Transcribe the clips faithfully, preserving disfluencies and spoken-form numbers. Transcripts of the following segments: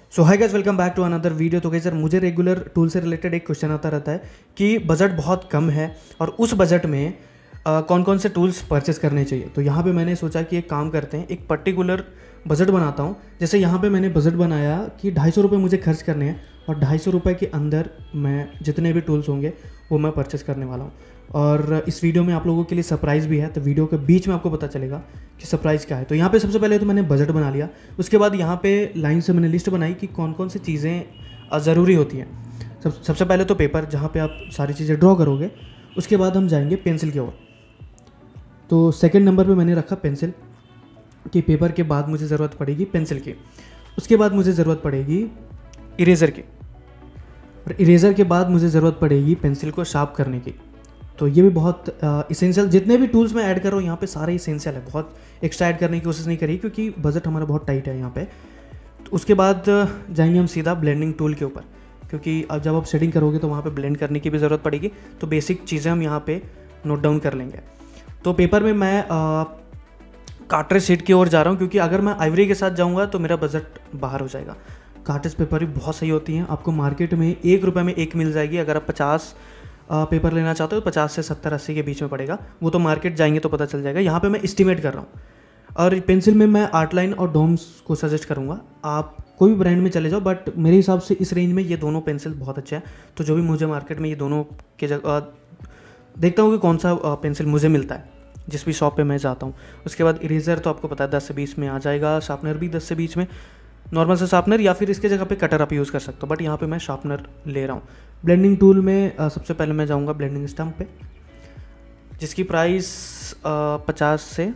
So hi guys, welcome back to another video. तो guys sir, मुझे regular tool से related एक question आता रहता है कि बजट बहुत कम है और उस बजट में आ, कौन कौन से टूल्स परचेस करने चाहिए। तो यहाँ पे मैंने सोचा कि एक काम करते हैं, एक पर्टिकुलर बजट बनाता हूँ। जैसे यहाँ पे मैंने बजट बनाया कि ढाई सौ रुपये मुझे खर्च करने हैं और ढाई सौ रुपये के अंदर मैं जितने भी टूल्स होंगे वो मैं परचेस करने वाला हूँ। और इस वीडियो में आप लोगों के लिए सरप्राइज़ भी है, तो वीडियो के बीच में आपको पता चलेगा कि सरप्राइज़ क्या है। तो यहाँ पे सबसे पहले तो मैंने बजट बना लिया, उसके बाद यहाँ पे लाइन से मैंने लिस्ट बनाई कि कौन कौन सी चीज़ें ज़रूरी होती हैं। सब सबसे पहले तो पेपर, जहाँ पे आप सारी चीज़ें ड्रॉ करोगे। उसके बाद हम जाएंगे पेंसिल की ओर। तो सेकंड नंबर पे मैंने रखा पेंसिल, कि पेपर के बाद मुझे ज़रूरत पड़ेगी पेंसिल की। उसके बाद मुझे ज़रूरत पड़ेगी इरेज़र की, और इरेज़र के बाद मुझे ज़रूरत पड़ेगी पेंसिल को शार्प करने की। तो ये भी बहुत इसेंशियल, जितने भी टूल्स मैं ऐड कर रहा हूँ यहाँ पे सारे इसेंशियल है। बहुत एक्स्ट्रा ऐड करने की कोशिश नहीं करी क्योंकि बजट हमारा बहुत टाइट है यहाँ पे। तो उसके बाद जाएंगे हम सीधा ब्लेंडिंग टूल के ऊपर, क्योंकि अब जब आप शेडिंग करोगे तो वहाँ पे ब्लेंड करने की भी ज़रूरत पड़ेगी। तो बेसिक चीज़ें हम यहाँ पे नोट डाउन कर लेंगे। तो पेपर में मैं कार्ट्रेज शीट की ओर जा रहा हूँ, क्योंकि अगर मैं आइवरी के साथ जाऊँगा तो मेरा बजट बाहर हो जाएगा। कार्ट्रेज पेपर भी बहुत सही होती हैं, आपको मार्केट में एक रुपये में एक मिल जाएगी। अगर आप पचास पेपर लेना चाहते हो तो पचास से सत्तर अस्सी के बीच में पड़ेगा, वो तो मार्केट जाएंगे तो पता चल जाएगा। यहाँ पे मैं एस्टिमेट कर रहा हूँ। और पेंसिल में मैं आर्टलाइन और डोम्स को सजेस्ट करूँगा। आप कोई भी ब्रांड में चले जाओ, बट मेरे हिसाब से इस रेंज में ये दोनों पेंसिल बहुत अच्छे हैं। तो जो भी मुझे मार्केट में ये दोनों के जगह देखता हूँ कि कौन सा पेंसिल मुझे मिलता है जिस भी शॉप पे मैं जाता हूँ। उसके बाद इरेज़र तो आपको पता है दस से बीस में आ जाएगा, शार्पनर भी दस से बीस में, नॉर्मल से शार्पनर, या फिर इसके जगह पे कटर आप यूज़ कर सकते हो, बट यहाँ पे मैं शार्पनर ले रहा हूँ। ब्लेंडिंग टूल में आ, सबसे पहले मैं जाऊँगा ब्लेंडिंग स्टम्प पे, जिसकी प्राइस पचास से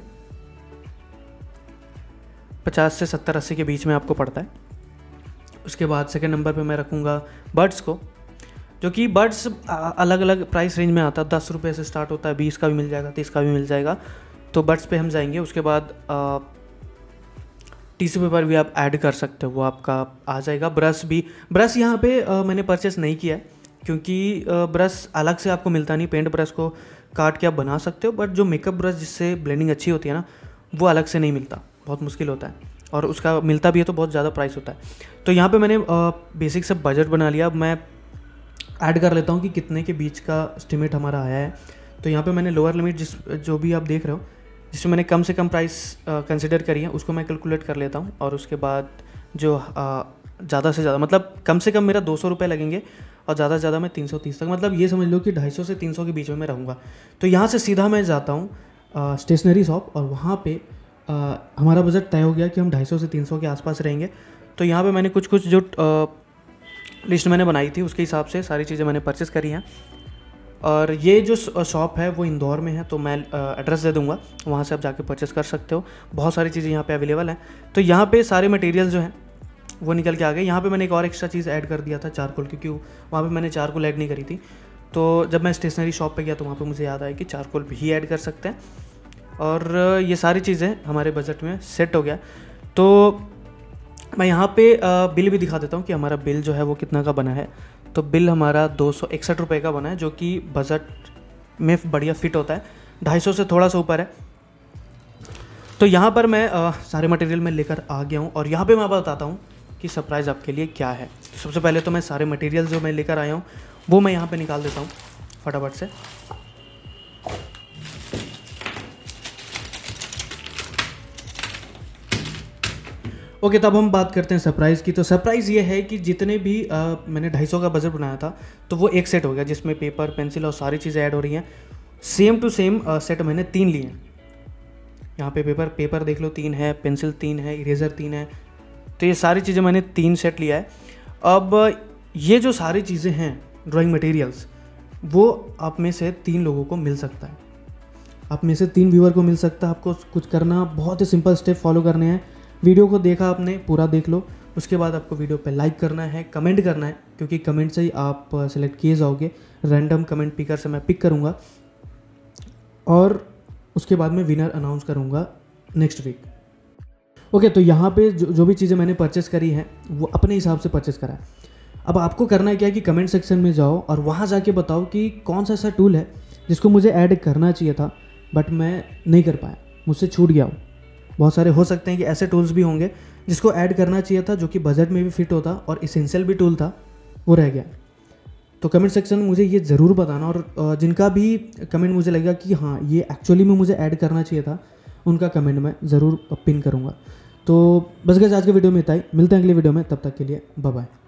पचास से सत्तर अस्सी के बीच में आपको पड़ता है। उसके बाद सेकेंड नंबर पे मैं रखूँगा बर्ड्स को, जो कि बर्ड्स अलग अलग प्राइस रेंज में आता है। दस रुपये से स्टार्ट होता है, बीस का भी मिल जाएगा, तीस का भी मिल जाएगा। तो बर्ड्स पे हम जाएंगे। उसके बाद टिश्यू पेपर भी आप ऐड कर सकते हो, वो आपका आ जाएगा। ब्रश भी, ब्रश यहाँ पे आ, मैंने परचेस नहीं किया है, क्योंकि ब्रश अलग से आपको मिलता नहीं। पेंट ब्रश को काट के आप बना सकते हो, बट जो मेकअप ब्रश जिससे ब्लेंडिंग अच्छी होती है ना, वो अलग से नहीं मिलता, बहुत मुश्किल होता है। और उसका मिलता भी है तो बहुत ज़्यादा प्राइस होता है। तो यहाँ पे मैंने बेसिक से बजट बना लिया। अब मैं ऐड कर लेता हूँ कि कितने के बीच का एस्टिमेट हमारा आया है। तो यहाँ पे मैंने लोअर लिमिट जिस जो भी आप देख रहे हो, जिसमें मैंने कम से कम प्राइस कंसिडर करी है, उसको मैं कैलकुलेट कर लेता हूँ। और उसके बाद जो ज़्यादा से ज़्यादा, मतलब कम से कम मेरा दो सौ रुपये लगेंगे और ज़्यादा से ज़्यादा मैं तीन सौ तीस तक, मतलब ये समझ लो कि ढाई सौ से तीन सौ के बीच में मैं रहूँगा। तो यहाँ से सीधा मैं जाता हूँ स्टेशनरी शॉप, और वहाँ पे आ, हमारा बजट तय हो गया कि हम ढाई सौ से तीन सौ के आसपास रहेंगे। तो यहाँ पे मैंने कुछ कुछ जो आ, लिस्ट मैंने बनाई थी उसके हिसाब से सारी चीज़ें मैंने परचेस करी हैं। और ये जो शॉप है वो इंदौर में है, तो मैं एड्रेस दे दूंगा, वहाँ से आप जाके परचेस कर सकते हो। बहुत सारी चीज़ें यहाँ पे अवेलेबल हैं। तो यहाँ पे सारे मटेरियल जो हैं वो निकल के आ गए। यहाँ पे मैंने एक और एक्स्ट्रा चीज़ ऐड कर दिया था, चारकोल, क्योंकि वहाँ पे मैंने चारकोल ऐड नहीं करी थी। तो जब मैं स्टेशनरी शॉप पे गया तो वहाँ पे मुझे याद आया कि चारकोल भी ऐड कर सकते हैं। और ये सारी चीज़ें हमारे बजट में सेट हो गया। तो मैं यहाँ पे बिल भी दिखा देता हूँ कि हमारा बिल जो है वो कितना का बना है। तो बिल हमारा दो सौ इकसठ रुपये का बना है, जो कि बजट में बढ़िया फिट होता है। ढाई सौ से थोड़ा सा ऊपर है। तो यहाँ पर मैं आ, सारे मटेरियल में लेकर आ गया हूँ, और यहाँ पे मैं बताता हूँ कि सरप्राइज़ आपके लिए क्या है। तो सबसे पहले तो मैं सारे मटेरियल जो मैं लेकर आया हूँ वो मैं यहाँ पर निकाल देता हूँ फटाफट से। ओके, तब हम बात करते हैं सरप्राइज़ की। तो सरप्राइज़ ये है कि जितने भी आ, मैंने ढाई सौ का बजट बनाया था, तो वो एक सेट हो गया, जिसमें पेपर, पेंसिल और सारी चीज़ें ऐड हो रही हैं। सेम टू सेम सेट मैंने तीन लिए हैं। यहाँ पे पेपर पेपर देख लो तीन है, पेंसिल तीन है, इरेज़र तीन है। तो ये सारी चीज़ें मैंने तीन सेट लिया है। अब ये जो सारी चीज़ें हैं ड्राइंग मटेरियल्स, वो आप में से तीन लोगों को मिल सकता है। आप में से तीन व्यूअर को मिल सकता है। आपको कुछ करना, बहुत ही सिंपल स्टेप फॉलो करने हैं। वीडियो को देखा आपने, पूरा देख लो। उसके बाद आपको वीडियो पे लाइक करना है, कमेंट करना है, क्योंकि कमेंट से ही आप सेलेक्ट किए जाओगे। रैंडम कमेंट पिकर से मैं पिक करूँगा, और उसके बाद मैं विनर अनाउंस करूँगा नेक्स्ट वीक। ओके, तो यहाँ पे जो जो भी चीज़ें मैंने परचेस करी हैं वो अपने हिसाब से परचेस करा है। अब आपको करना क्या है कि कमेंट सेक्शन में जाओ और वहाँ जाके बताओ कि कौन सा ऐसा टूल है जिसको मुझे ऐड करना चाहिए था बट मैं नहीं कर पाया, मुझसे छूट गया हो। बहुत सारे हो सकते हैं कि ऐसे टूल्स भी होंगे जिसको ऐड करना चाहिए था, जो कि बजट में भी फिट होता और इसेंशियल भी टूल था, वो रह गया। तो कमेंट सेक्शन में मुझे ये ज़रूर बताना, और जिनका भी कमेंट मुझे लगेगा कि हाँ ये एक्चुअली में मुझे ऐड करना चाहिए था, उनका कमेंट मैं ज़रूर पिन करूँगा। तो बस गाइस आज के वीडियो में इतना ही, मिलते हैं अगले वीडियो में, तब तक के लिए बाय बाय।